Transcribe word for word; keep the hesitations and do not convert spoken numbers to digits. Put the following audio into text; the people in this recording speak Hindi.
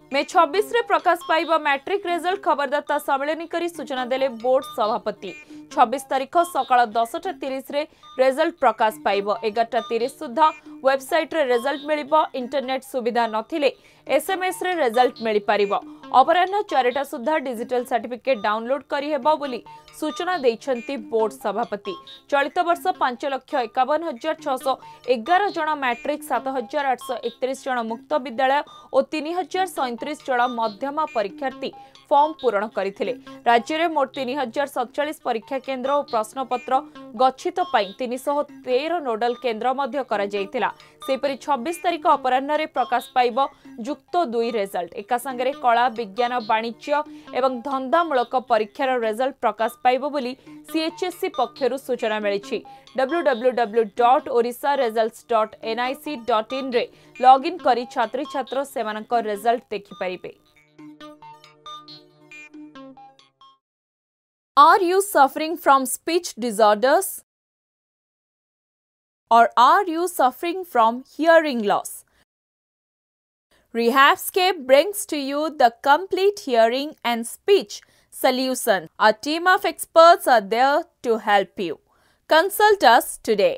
मे छब्बीस रे प्रकाश पाइब मैट्रिक रिजल्ट खबरदाता सम्मेलन करी सूचना देले बोर्ड सभापति। छब्बीस तारीख सकाळ दसटा तीस रे रिजल्ट प्रकाश पाइब। एगारटा तीस सुधा वेबसाइट रे रिजल्ट मिलिबो। इंटरनेट सुविधा नथिले एसएमएस रे रिजल्ट मिलि पारिबो। अपराह्न चारिटा सुधा डिजिटल सर्टिफिकेट डाउनलोड करी हेबो बोली सूचना दैछंती बोर्ड सभापति। चलित वर्ष पांच लक्ष एकावन हजार छःश एगार जन मैट्रिक, सात हजार आठश एकतीस जन मुक्त विद्यालय और तीन हजार सैंतीस जन मध्यमा परीक्षार्थी फॉर्म पूरण करथिले। राज्य में मोट तीन हजार सतचालीस परीक्षा केन्द्र और प्रश्नपत्र गच्छित पाई तीन सौ तेरह नोडल केन्द्र मध्य करा जायतिला। सेपरि छब्बीस तारीख अपराह्न रे प्रकाश पाइब जुक्त दुई रिजल्ट। एका संगे कला, विज्ञान, वाणिज्य एवं धंदामूलक परीक्षार रिजल्ट प्रकाश पाइब बोली सीएचएससी पक्षरु सूचना मिली। W W W dot Odisha results dot N I C dot in रे लॉगिन करी छात्री छात्र सेमानक रिजल्ट देखि परिबे। Are you suffering from speech disorders? Or are you suffering from hearing loss? RehabScape brings to you the complete hearing and speech solution. A team of experts are there to help you. Consult us today.